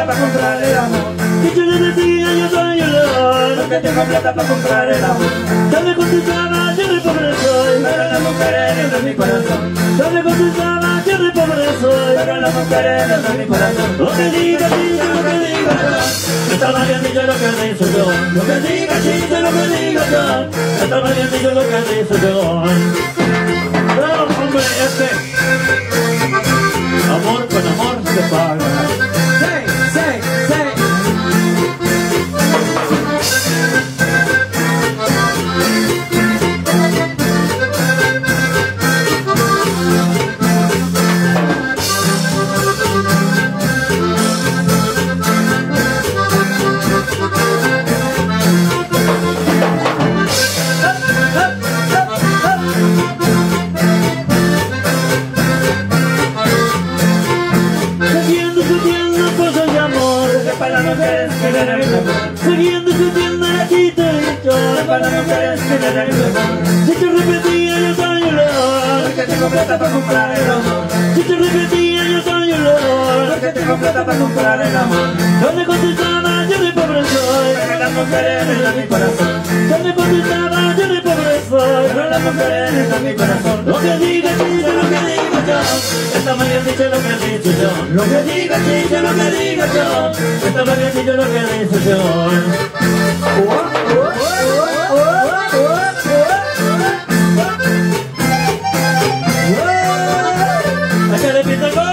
plata para comprar el amor. Y yo le decía, yo soy un león, Porque tengo plata para comprar el amor. yo le contestaba, yo de pobre soy, Pero las mujeres no son mi corazón. yo le contestaba, yo de pobre soy. Pero las mujeres no son mi corazón. Lo que diga Chicho, lo que diga yo, estaba bien dicho lo que dice yo. Lo que diga Chicho, lo que diga yo, estaba bien dicho lo que dice yo. No, hombre, amor con amor se paga. Sí. Para las mujeres que le den el amor. Siguiendo discutiendo la chita y yo. Para las mujeres que le den el amor. Si te repetía yo soy un león, Porque tengo plata para comprar el amor. si te repetía yo soy un león, Porque tengo plata para comprar el amor. yo le contestaba, yo de pobre soy, Pero las mujeres no son mi corazón. yo le contestaba, yo de pobre soy. Pero las mujeres no son mi corazón. Lo que diga Chicho, lo que diga yo, está mal bien dicho lo que dice yo. Lo que diga Chicho, lo que diga yo, está mal bien dicho lo que dice yo. ¿A qué le pinta el gol?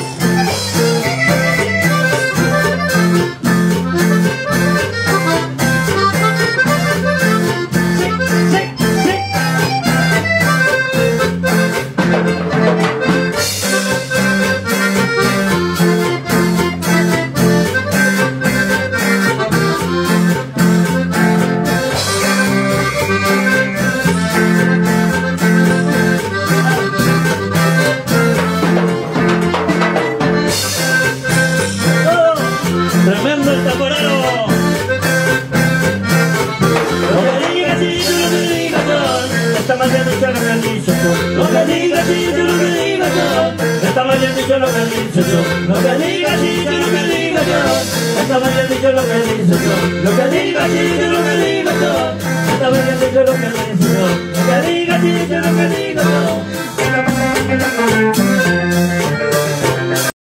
¡Tremendo el tamborero! Lo que diga Chicho, lo que diga yo, está mal bien dicho lo que dice yo. Lo que diga Chicho, lo que diga yo, está mal bien dicho lo que dice yo. Lo que diga Chicho, lo que diga yo, está mal bien dicho lo que dice yo. Lo que diga Chicho, lo que diga yo, está mal bien dicho lo que dice yo. Lo que diga Chicho, lo que diga yo.